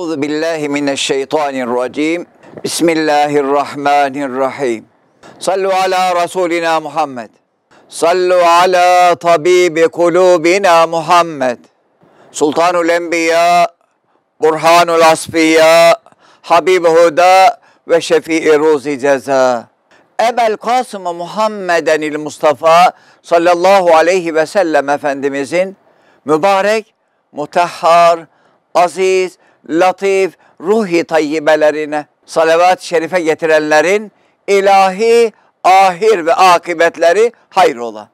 Euzu billahi mineşşeytanirracim. Bismillahirrahmanirrahim. Sallu ala Resulina Muhammed. Sallu ala tabibi kulubina Muhammed. Sultanul Enbiya, Burhanul Asfiya, Habib-i Huda ve Şefii Ruzi Ceza. Ebel Kasım-ı Muhammedenil Mustafa sallallahu aleyhi ve sellem Efendimizin mübarek, mutahhar, aziz, latif, ruhi tayyibelerine salavat-ı şerife getirenlerin ilahi, ahir ve akıbetleri hayrola.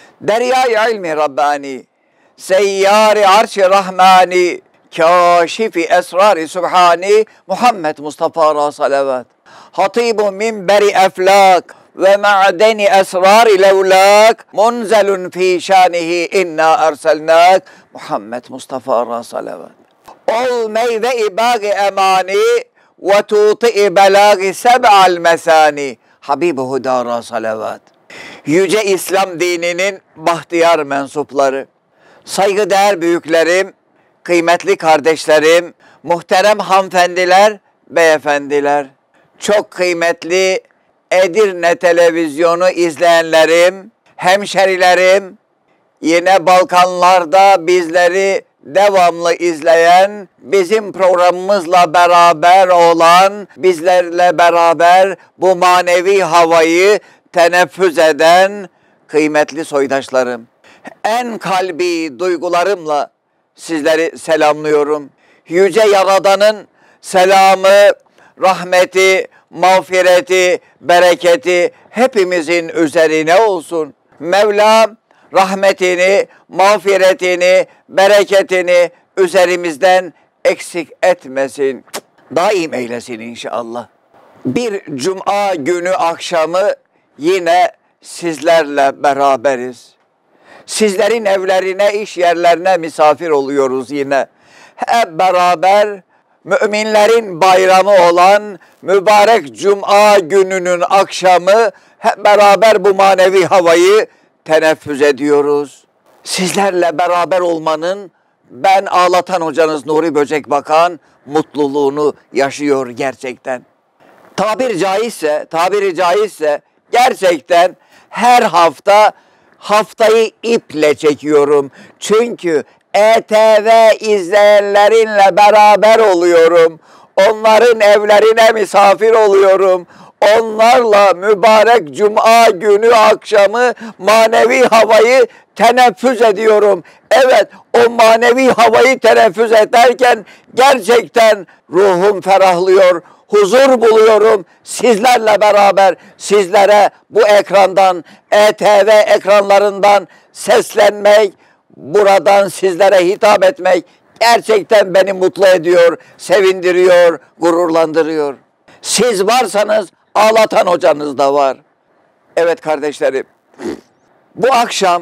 Derya-i ilmi Rabbani, seyyar-i arş-ı rahmani, kâşif-i esrar-ı sübhani, Muhammed Mustafa'ra salavat. Hatibu minberi eflak ve ma'deni esrar-ı levlak, munzelun fî şânihi inna erselnâk, Muhammed Mustafa'ra salavat. Ol meyve-i bâg-ı emani ve tuti-i belâg-ı seb'al mesani, Habib-i Hudâra salavat. Yüce İslam dininin bahtiyar mensupları, saygıdeğer büyüklerim, kıymetli kardeşlerim, muhterem hanımefendiler, beyefendiler, çok kıymetli Edirne televizyonu izleyenlerim, hemşerilerim, yine Balkanlarda bizleri devamlı izleyen, bizim programımızla beraber olan, bizlerle beraber bu manevi havayı teneffüs eden kıymetli soydaşlarım. En kalbi duygularımla sizleri selamlıyorum. Yüce Yaradan'ın selamı, rahmeti, mağfireti, bereketi hepimizin üzerine olsun. Mevlam rahmetini, mağfiretini, bereketini üzerimizden eksik etmesin. Daim eylesin inşallah. Bir cuma günü akşamı yine sizlerle beraberiz. Sizlerin evlerine, iş yerlerine misafir oluyoruz yine. Hep beraber müminlerin bayramı olan mübarek cuma gününün akşamı hep beraber bu manevi havayı teneffüs ediyoruz. Sizlerle beraber olmanın ben ağlatan hocanız Nuri Böcek Bakan mutluluğunu yaşıyor gerçekten. Tabiri caizse gerçekten her hafta haftayı iple çekiyorum. Çünkü ETV izleyenlerinle beraber oluyorum. Onların evlerine misafir oluyorum. Onlarla mübarek cuma günü akşamı manevi havayı teneffüs ediyorum. Evet, o manevi havayı teneffüs ederken gerçekten ruhum ferahlıyor, huzur buluyorum. Sizlerle beraber sizlere bu ekrandan, ETV ekranlarından seslenmek, buradan sizlere hitap etmek gerçekten beni mutlu ediyor, sevindiriyor, gururlandırıyor. Siz varsanız ağlatan hocanız da var. Evet kardeşlerim, bu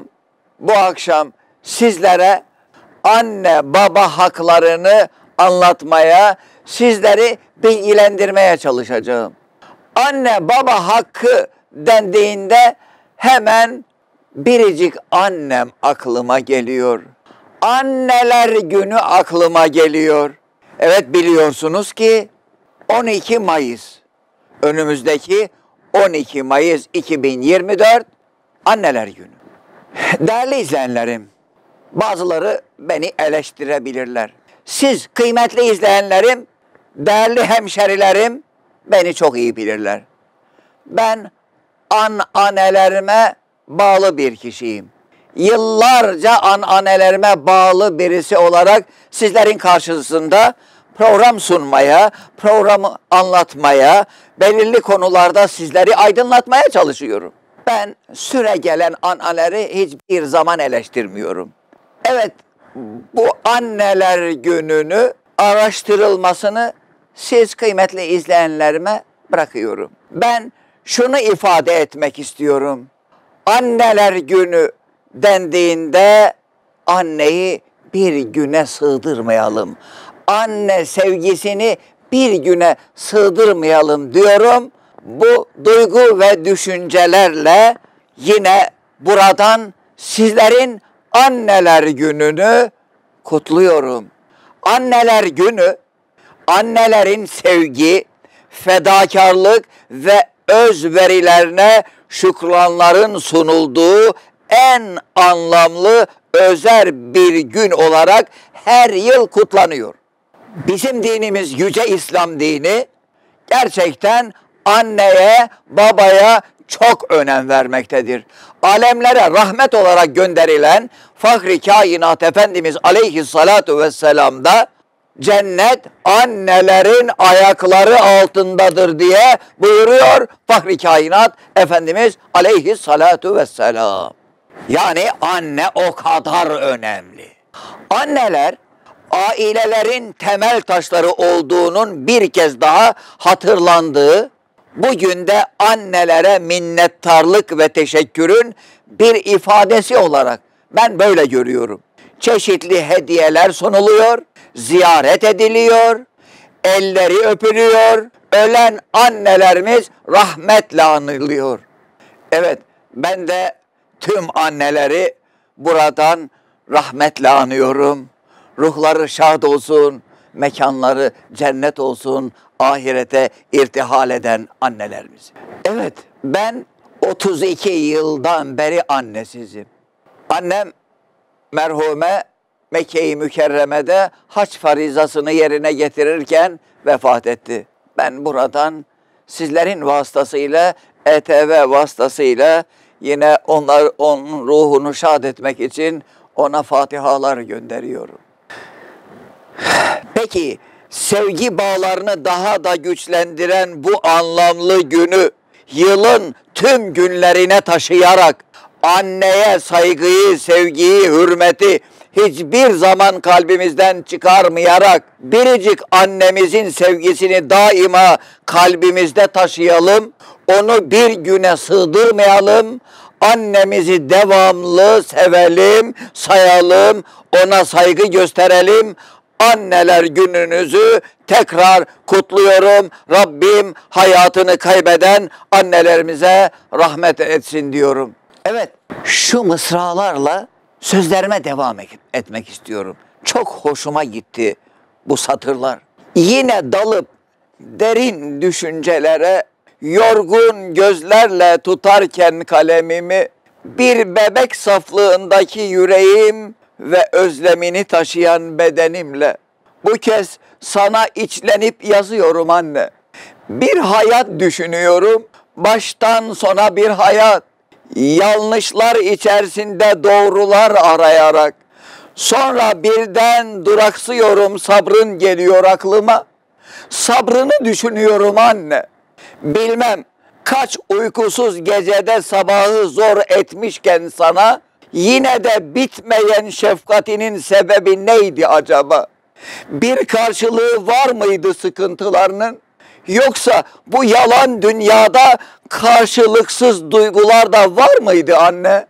akşam sizlere anne baba haklarını anlatmaya, sizleri bilgilendirmeye çalışacağım. Anne baba hakkı dendiğinde hemen biricik annem aklıma geliyor. Anneler günü aklıma geliyor. Evet, biliyorsunuz ki 12 Mayıs, önümüzdeki 12 Mayıs 2024 Anneler Günü. Değerli izleyenlerim, bazıları beni eleştirebilirler. Siz kıymetli izleyenlerim, değerli hemşerilerim beni çok iyi bilirler. Ben annelerime bağlı bir kişiyim. Yıllarca annelerime bağlı birisi olarak sizlerin karşısında program sunmaya, programı anlatmaya, belirli konularda sizleri aydınlatmaya çalışıyorum. Ben süregelen anneleri hiçbir zaman eleştirmiyorum. Evet, bu anneler gününü araştırılmasını siz kıymetli izleyenlerime bırakıyorum. Ben şunu ifade etmek istiyorum. Anneler günü dendiğinde anneyi bir güne sığdırmayalım. Anne sevgisini bir güne sığdırmayalım diyorum. Bu duygu ve düşüncelerle yine buradan sizlerin Anneler Günü'nü kutluyorum. Anneler Günü annelerin sevgi, fedakarlık ve özverilerine şükranların sunulduğu en anlamlı özel bir gün olarak her yıl kutlanıyor. Bizim dinimiz Yüce İslam dini gerçekten anneye, babaya çok önem vermektedir. Alemlere rahmet olarak gönderilen Fahri Kainat Efendimiz Aleyhissalatu vesselam da cennet annelerin ayakları altındadır diye buyuruyor Fahri Kainat Efendimiz Aleyhissalatu vesselam. Yani anne o kadar önemli. Anneler ailelerin temel taşları olduğunun bir kez daha hatırlandığı, bugün de annelere minnettarlık ve teşekkürün bir ifadesi olarak ben böyle görüyorum. Çeşitli hediyeler sunuluyor, ziyaret ediliyor, elleri öpülüyor, ölen annelerimiz rahmetle anılıyor. Evet, ben de tüm anneleri buradan rahmetle anıyorum. Ruhları şad olsun, mekanları cennet olsun, ahirete irtihal eden annelerimiz. Evet, ben 32 yıldan beri annesizim. Annem merhume Mekke-i Mükerreme'de hac farizasını yerine getirirken vefat etti. Ben buradan sizlerin vasıtasıyla, ETV vasıtasıyla yine onun ruhunu şad etmek için ona fatihalar gönderiyorum. Peki sevgi bağlarını daha da güçlendiren bu anlamlı günü yılın tüm günlerine taşıyarak anneye saygıyı, sevgiyi, hürmeti hiçbir zaman kalbimizden çıkarmayarak biricik annemizin sevgisini daima kalbimizde taşıyalım. Onu bir güne sığdırmayalım. Annemizi devamlı sevelim, sayalım, ona saygı gösterelim. Anneler gününüzü tekrar kutluyorum. Rabbim hayatını kaybeden annelerimize rahmet etsin diyorum. Evet, şu mısralarla sözlerime devam etmek istiyorum. Çok hoşuma gitti bu satırlar. Yine dalıp derin düşüncelere, yorgun gözlerle tutarken kalemimi, bir bebek saflığındaki yüreğim ve özlemini taşıyan bedenimle bu kez sana içlenip yazıyorum anne. Bir hayat düşünüyorum, baştan sona bir hayat. Yanlışlar içerisinde doğrular arayarak. Sonra birden duraksıyorum, sabrın geliyor aklıma. Sabrını düşünüyorum anne. Bilmem kaç uykusuz gecede sabahı zor etmişken sana, yine de bitmeyen şefkatinin sebebi neydi acaba? Bir karşılığı var mıydı sıkıntılarının? Yoksa bu yalan dünyada karşılıksız duygular da var mıydı anne?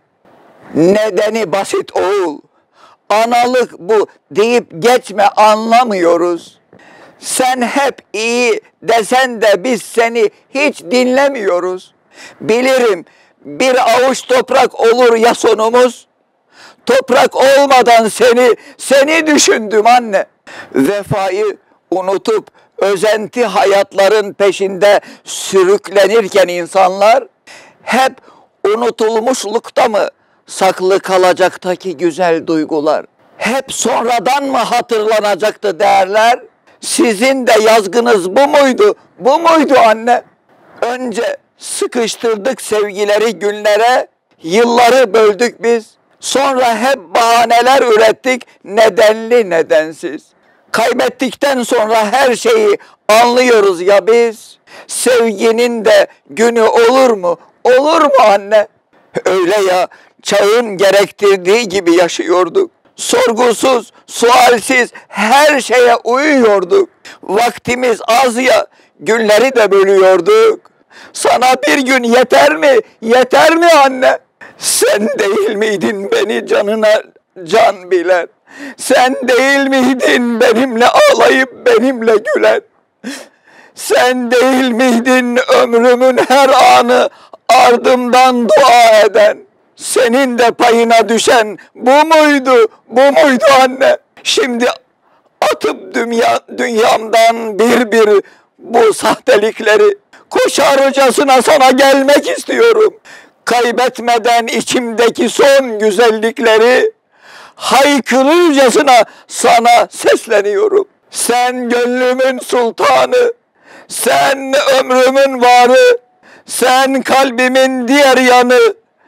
Nedeni basit oğul. Analık bu deyip geçme, anlamıyoruz. Sen hep iyi desen de biz seni hiç dinlemiyoruz. Bilirim bir avuç toprak olur ya sonumuz. Toprak olmadan seni düşündüm anne. Vefayı unutup özenti hayatların peşinde sürüklenirken insanlar hep unutulmuşlukta mı saklı kalacaktaki güzel duygular? Hep sonradan mı hatırlanacaktı değerler? Sizin de yazgınız bu muydu? Bu muydu anne? Önce sıkıştırdık sevgileri günlere, yılları böldük biz. Sonra hep bahaneler ürettik, nedenli nedensiz. Kaybettikten sonra her şeyi anlıyoruz ya biz. Sevginin de günü olur mu? Olur mu anne? Öyle ya, çağın gerektirdiği gibi yaşıyorduk. Sorgusuz, sualsiz her şeye uyuyorduk. Vaktimiz az ya, günleri de bölüyorduk. Sana bir gün yeter mi? Yeter mi anne? Sen değil miydin beni canına can bilen? Sen değil miydin benimle ağlayıp benimle gülen? Sen değil miydin ömrümün her anı ardımdan dua eden? Senin de payına düşen bu muydu? Bu muydu anne? Şimdi atıp dünyamdan bir bu sahtelikleri koşarcasına sana gelmek istiyorum. Kaybetmeden içimdeki son güzellikleri haykırırcasına sana sesleniyorum. Sen gönlümün sultanı, sen ömrümün varı, sen kalbimin diğer yanı,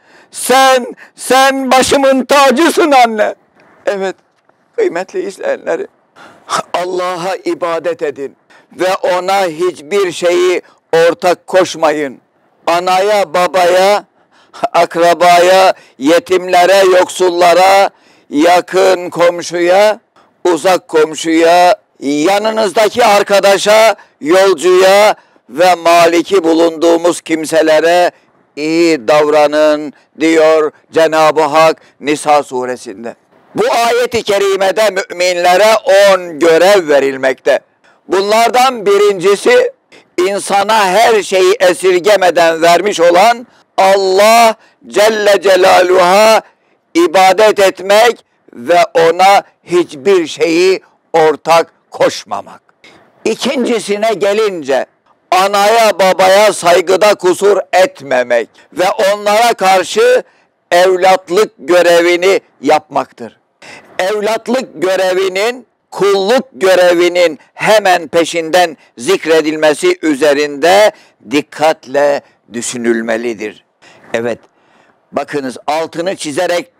sen başımın tacısın anne. Evet kıymetli izleyenleri, Allah'a ibadet edin ve ona hiçbir şeyi ortak koşmayın. Anaya, babaya, akrabaya, yetimlere, yoksullara, yakın komşuya, uzak komşuya, yanınızdaki arkadaşa, yolcuya ve maliki bulunduğumuz kimselere iyi davranın diyor Cenab-ı Hak Nisa suresinde. Bu ayet-i kerimede müminlere 10 görev verilmekte. Bunlardan birincisi, insana her şeyi esirgemeden vermiş olan Allah Celle Celaluhu'ya ibadet etmek ve ona hiçbir şeyi ortak koşmamak. İkincisine gelince, anaya babaya saygıda kusur etmemek ve onlara karşı evlatlık görevini yapmaktır. Evlatlık görevinin, kulluk görevinin hemen peşinden zikredilmesi üzerinde dikkatle düşünülmelidir. Evet, bakınız altını çizerek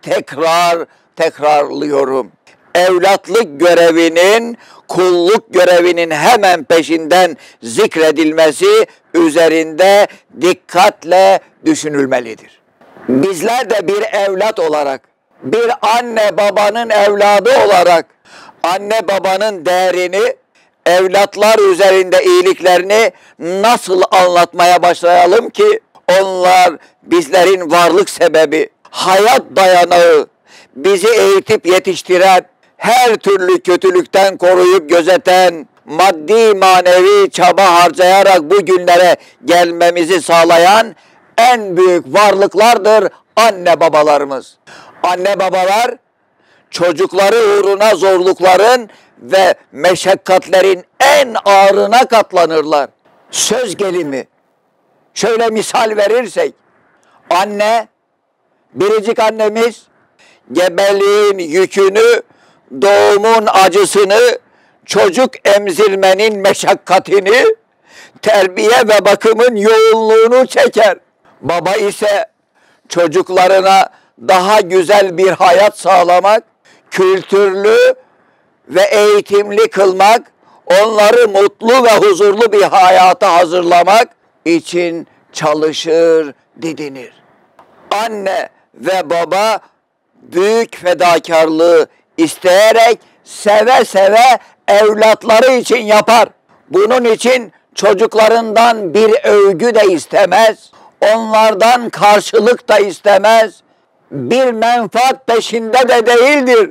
tekrarlıyorum. Evlatlık görevinin, kulluk görevinin hemen peşinden zikredilmesi üzerinde dikkatle düşünülmelidir. Bizler de bir evlat olarak, bir anne babanın evladı olarak anne babanın değerini, evlatlar üzerinde iyiliklerini nasıl anlatmaya başlayalım ki onlar bizlerin varlık sebebi, hayat dayanağı, bizi eğitip yetiştiren, her türlü kötülükten koruyup gözeten, maddi manevi çaba harcayarak bu günlere gelmemizi sağlayan en büyük varlıklardır anne babalarımız. Anne babalar çocukları uğruna zorlukların ve meşakkatlerin en ağırına katlanırlar. Söz gelimi, şöyle misal verirsek, anne, biricik annemiz gebeliğin yükünü, doğumun acısını, çocuk emzirmenin meşakkatini, terbiye ve bakımın yoğunluğunu çeker. Baba ise çocuklarına daha güzel bir hayat sağlamak, kültürlü ve eğitimli kılmak, onları mutlu ve huzurlu bir hayata hazırlamak için çalışır, didinir. Anne ve baba büyük fedakarlığı isteyerek seve seve evlatları için yapar. Bunun için çocuklarından bir övgü de istemez, onlardan karşılık da istemez, bir menfaat peşinde de değildir.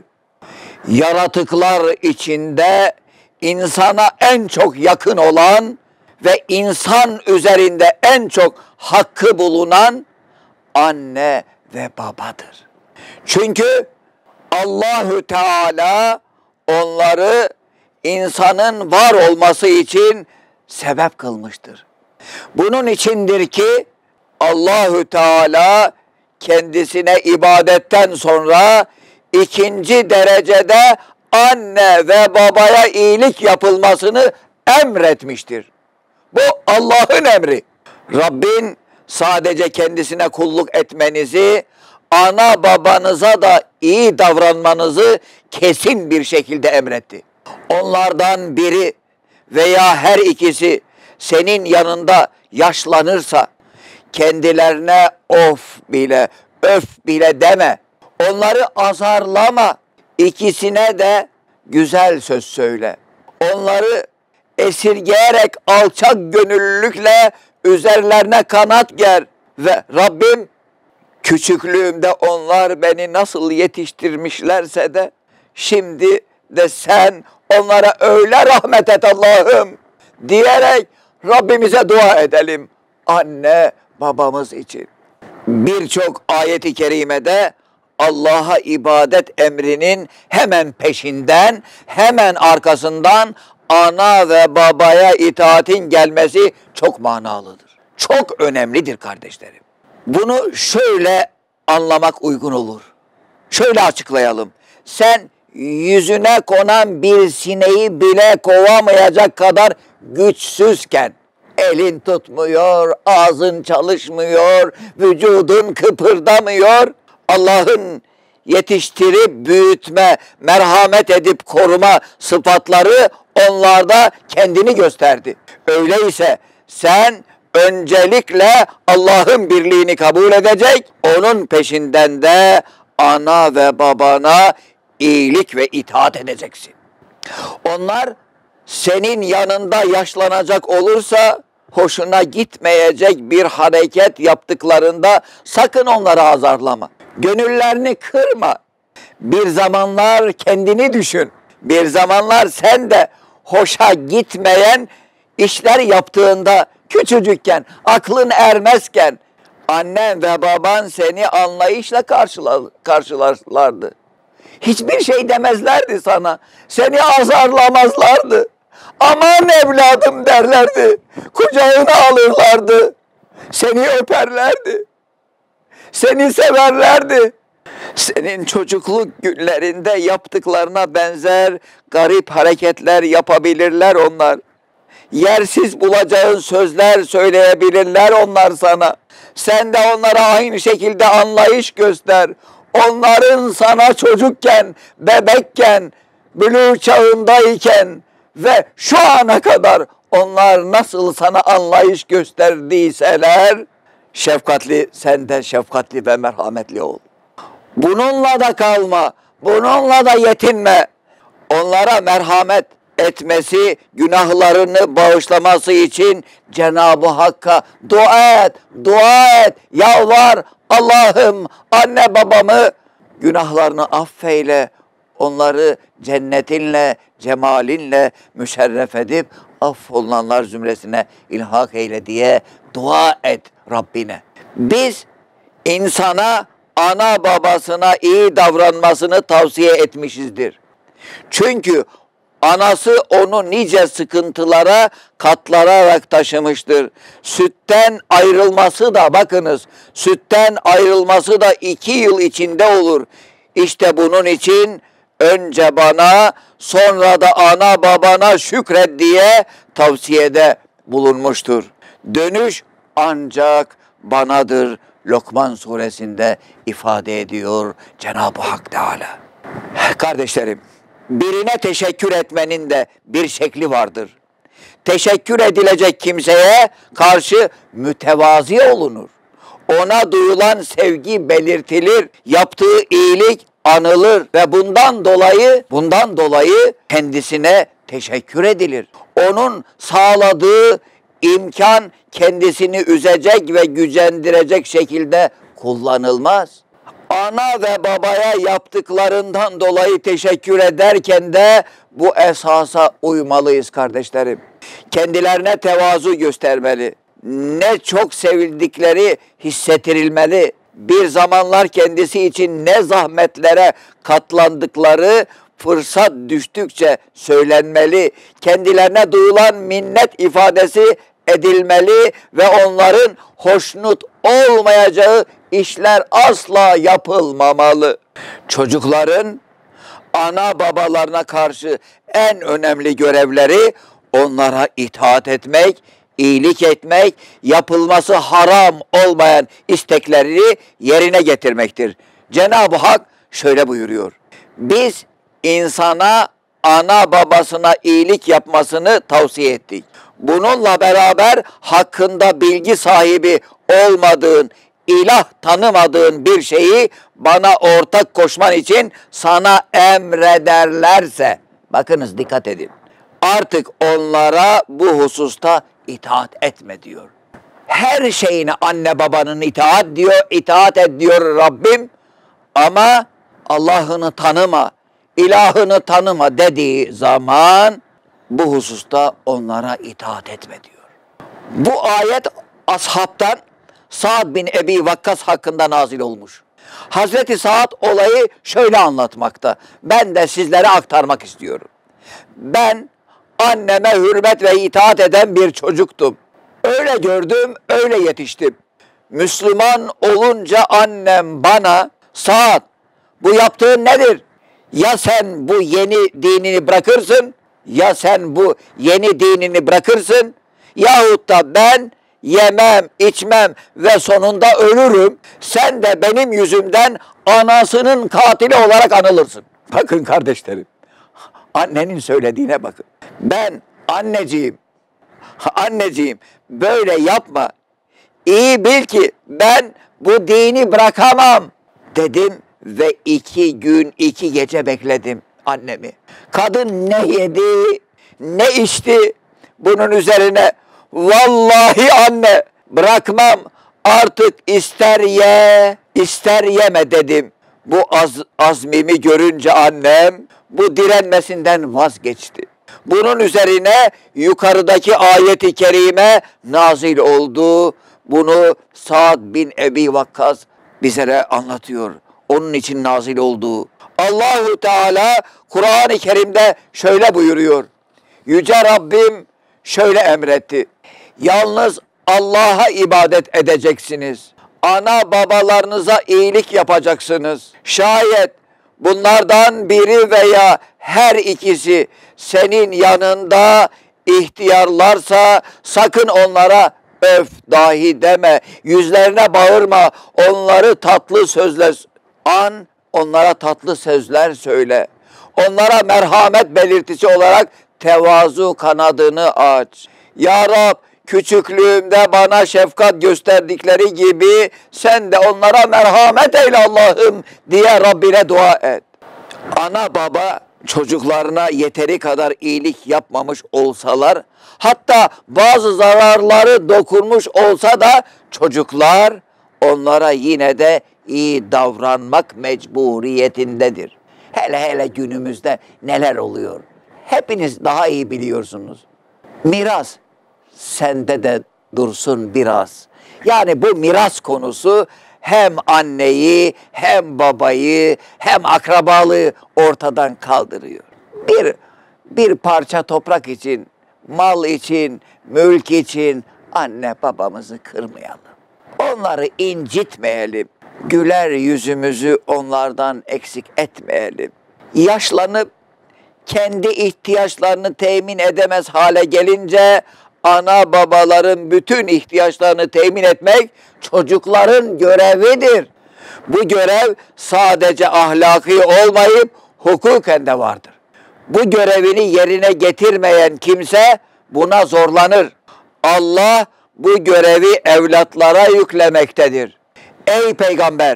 Yaratıklar içinde insana en çok yakın olan ve insan üzerinde en çok hakkı bulunan anne ve babadır. Çünkü Allahü Teala onları insanın var olması için sebep kılmıştır. Bunun içindir ki Allahü Teala kendisine ibadetten sonra ikinci derecede anne ve babaya iyilik yapılmasını emretmiştir. Bu Allah'ın emri. Rabbin sadece kendisine kulluk etmenizi, ana babanıza da iyi davranmanızı kesin bir şekilde emretti. Onlardan biri veya her ikisi senin yanında yaşlanırsa kendilerine öf bile deme. Onları azarlama. İkisine de güzel söz söyle. Onları esirgeyerek alçak gönüllülükle üzerlerine kanat ger. Ve Rabbim, küçüklüğümde onlar beni nasıl yetiştirmişlerse de şimdi de sen onlara öyle rahmet et Allah'ım diyerek Rabbimize dua edelim anne babamız için. Birçok ayet-i kerimede Allah'a ibadet emrinin hemen peşinden, hemen arkasından ana ve babaya itaatin gelmesi çok manalıdır. Çok önemlidir kardeşlerim. Bunu şöyle anlamak uygun olur. Şöyle açıklayalım. Sen yüzüne konan bir sineği bile kovamayacak kadar güçsüzken, elin tutmuyor, ağzın çalışmıyor, vücudun kıpırdamıyor, Allah'ın yetiştirip büyütme, merhamet edip koruma sıfatları onlarda kendini gösterdi. Öyleyse sen öncelikle Allah'ın birliğini kabul edecek, onun peşinden de ana ve babana iyilik ve itaat edeceksin. Onlar senin yanında yaşlanacak olursa hoşuna gitmeyecek bir hareket yaptıklarında sakın onları azarlama. Gönüllerini kırma. Bir zamanlar kendini düşün. Bir zamanlar sen de hoşa gitmeyen işler yaptığında küçücükken, aklın ermezken annen ve baban seni anlayışla karşılarlardı. Hiçbir şey demezlerdi sana. Seni azarlamazlardı. Aman evladım derlerdi. Kucağına alırlardı. Seni öperlerdi. Seni severlerdi. Senin çocukluk günlerinde yaptıklarına benzer garip hareketler yapabilirler onlar. Yersiz bulacağın sözler söyleyebilirler onlar sana. Sen de onlara aynı şekilde anlayış göster. Onların sana çocukken, bebekken, bülüğ çağındayken ve şu ana kadar onlar nasıl sana anlayış gösterdiyseler, şefkatli, sen de şefkatli ve merhametli ol. Bununla da kalma, bununla da yetinme. Onlara merhamet etmesi, günahlarını bağışlaması için Cenab-ı Hakk'a dua et, dua et, yalvar. Allah'ım anne babamı günahlarını affeyle, onları cennetinle, cemalinle müşerref edip affolunanlar zümresine ilhak eyle diye dua et Rabbine. Biz insana, ana babasına iyi davranmasını tavsiye etmişizdir. Çünkü anası onu nice sıkıntılara katlanarak taşımıştır. Sütten ayrılması da bakınız, sütten ayrılması da 2 yıl içinde olur. İşte bunun için önce bana, sonra da ana babana şükret diye tavsiyede bulunmuştur. Dönüş ancak banadır. Lokman suresinde ifade ediyor Cenab-ı Hak Teala. Kardeşlerim, birine teşekkür etmenin de bir şekli vardır. Teşekkür edilecek kimseye karşı mütevazi olunur. Ona duyulan sevgi belirtilir, yaptığı iyilik anılır ve bundan dolayı kendisine teşekkür edilir. Onun sağladığı imkan kendisini üzecek ve gücendirecek şekilde kullanılmaz. Ana ve babaya yaptıklarından dolayı teşekkür ederken de bu esasa uymalıyız kardeşlerim. Kendilerine tevazu göstermeli. Ne çok sevildikleri hissettirilmeli. Bir zamanlar kendisi için ne zahmetlere katlandıkları fırsat düştükçe söylenmeli. Kendilerine duyulan minnet ifadesi edilmeli ve onların hoşnut olmayacağı işler asla yapılmamalı. Çocukların ana babalarına karşı en önemli görevleri onlara itaat etmek, iyilik etmek, yapılması haram olmayan isteklerini yerine getirmektir. Cenab-ı Hak şöyle buyuruyor. Biz insana ana babasına iyilik yapmasını tavsiye ettik. Bununla beraber hakkında bilgi sahibi olmadığın, ilah tanımadığın bir şeyi bana ortak koşman için sana emrederlerse, bakınız dikkat edin, artık onlara bu hususta itaat etme diyor. Her şeyine anne babanın itaat et diyor Rabbim, ama Allah'ını tanıma, ilahını tanıma dediği zaman bu hususta onlara itaat etme diyor. Bu ayet ashabtan Sa'd bin Ebi Vakkas hakkında nazil olmuş. Hazreti Saad olayı şöyle anlatmakta. Ben de sizlere aktarmak istiyorum. Ben anneme hürmet ve itaat eden bir çocuktum. Öyle gördüm, öyle yetiştim. Müslüman olunca annem bana, Saad, bu yaptığın nedir? Ya sen bu yeni dinini bırakırsın, ya sen bu yeni dinini bırakırsın, yahut da ben yemem, içmem ve sonunda ölürüm. Sen de benim yüzümden anasının katili olarak anılırsın. Bakın kardeşlerim, annenin söylediğine bakın. Ben anneciğim böyle yapma. İyi bil ki ben bu dini bırakamam dedim ve 2 gün 2 gece bekledim annemi. Kadın ne yedi ne içti, bunun üzerine vallahi anne bırakmam artık, ister ye ister yeme dedim. Bu azmimi görünce annem bu direnmesinden vazgeçti. Bunun üzerine yukarıdaki ayet-i kerime nazil oldu. Bunu Sa'd bin Ebi Vakkas bize anlatıyor. Onun için nazil oldu. Allahu Teala Kur'an-ı Kerim'de şöyle buyuruyor. Yüce Rabbim şöyle emretti. Yalnız Allah'a ibadet edeceksiniz. Ana babalarınıza iyilik yapacaksınız. Şayet bunlardan biri veya her ikisi senin yanında ihtiyarlarsa sakın onlara öf dahi deme, yüzlerine bağırma, onlara tatlı sözler söyle. Onlara merhamet belirtisi olarak tevazu kanadını aç. Ya Rab, küçüklüğümde bana şefkat gösterdikleri gibi sen de onlara merhamet eyle Allah'ım diye Rabbine dua et. Ana baba çocuklarına yeteri kadar iyilik yapmamış olsalar, hatta bazı zararları dokunmuş olsa da çocuklar onlara yine de iyi davranmak mecburiyetindedir. Hele günümüzde neler oluyor? Hepiniz daha iyi biliyorsunuz. Miras sende de dursun biraz. Yani bu miras konusu hem anneyi, hem babayı, hem akrabalığı ortadan kaldırıyor. Bir parça toprak için, mal için, mülk için anne babamızı kırmayalım. Onları incitmeyelim. Güler yüzümüzü onlardan eksik etmeyelim. Yaşlanıp kendi ihtiyaçlarını temin edemez hale gelince ana babaların bütün ihtiyaçlarını temin etmek çocukların görevidir. Bu görev sadece ahlaki olmayıp hukuken de vardır. Bu görevini yerine getirmeyen kimse buna zorlanır. Allah bu görevi evlatlara yüklemektedir. Ey peygamber,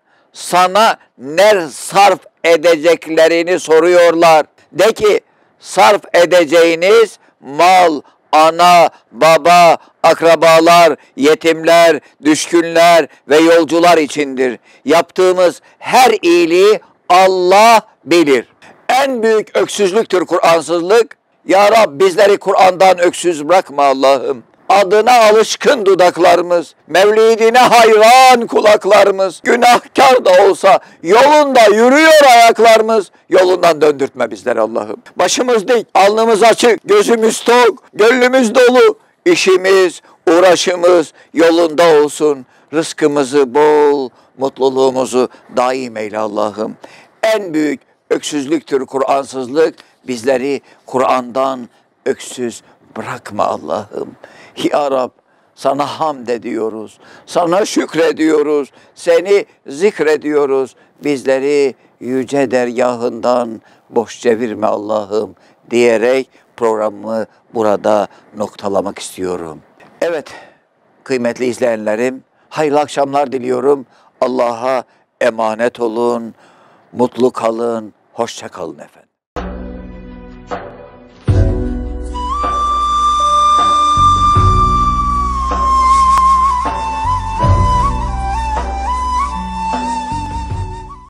sana ne sarf edeceklerini soruyorlar. De ki, sarf edeceğiniz mal, ana, baba, akrabalar, yetimler, düşkünler ve yolcular içindir. Yaptığımız her iyiliği Allah bilir. En büyük öksüzlüktür Kur'ansızlık. Ya Rab, bizleri Kur'an'dan öksüz bırakma Allah'ım. Adına alışkın dudaklarımız, mevlidine hayran kulaklarımız, günahkar da olsa yolunda yürüyor ayaklarımız, yolundan döndürtme bizleri Allah'ım. Başımız dik, alnımız açık, gözümüz tok, gönlümüz dolu, işimiz, uğraşımız yolunda olsun. Rızkımızı bol, mutluluğumuzu daim eyle Allah'ım. En büyük öksüzlüktür Kur'ansızlık, bizleri Kur'an'dan öksüz bırakma Allah'ım. Ya Rab, sana hamd ediyoruz, sana şükrediyoruz, seni zikrediyoruz. Bizleri yüce dergahından boş çevirme Allah'ım diyerek programımı burada noktalamak istiyorum. Evet, kıymetli izleyenlerim, hayırlı akşamlar diliyorum. Allah'a emanet olun, mutlu kalın, hoşça kalın efendim.